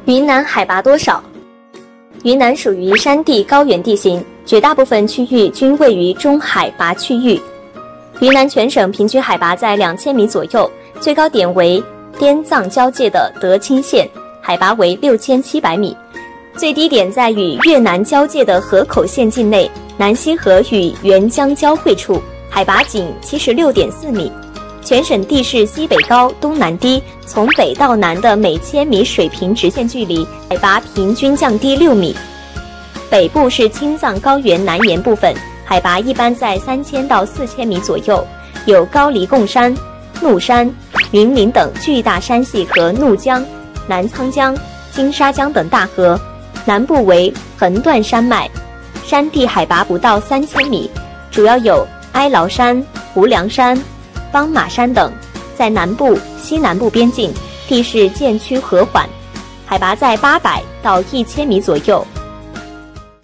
云南海拔多少？云南属于山地高原地形，绝大部分区域均位于中海拔区域。云南全省平均海拔在2000米左右，最高点为滇藏交界的德钦县，海拔为6700米。最低点在与越南交界的河口县境内，南溪河与沅江交汇处，海拔仅76.4米。全省地势西北高，东南低，从北到南的每1000米水平直线距离，海拔平均降低6米。北部是青藏高原南沿部分，海拔一般在3000到4000米左右，有高黎贡山、怒山、云林等巨大山系和怒江、南沧江、金沙江等大河。南部为横断山脉，山地海拔不到3000米，主要有哀牢山、无量山、邦马山等。在南部、西南部边境，地势渐趋和缓，海拔在800到1000米左右。